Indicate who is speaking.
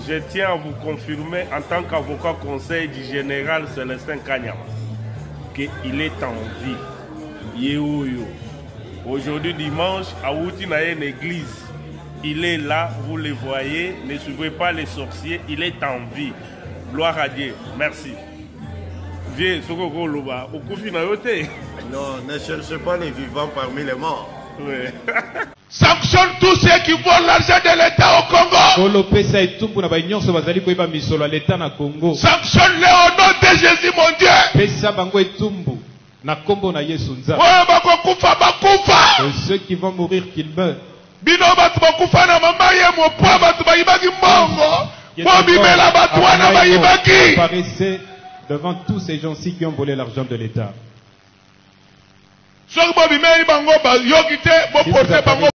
Speaker 1: Je tiens à vous confirmer en tant qu'avocat conseil du général Célestin Kanyama qu'il est en vie. Yehoyo. Aujourd'hui dimanche, à Woutinaye église. Il est là, vous le voyez. Ne suivez pas les sorciers, il est en vie. Gloire à Dieu. Merci. Viens, Sokoko Loba.
Speaker 2: Non, ne cherchez pas les vivants parmi les morts.
Speaker 1: Oui.
Speaker 3: Sanctionne tous ceux qui volent l'argent de l'État au Congo. Sanctionne-les au nom de Jésus, mon Dieu.
Speaker 4: Et ceux qui vont mourir, qu'ils meurent. Apparaissez devant tous ces gens-ci qui ont volé l'argent de l'État.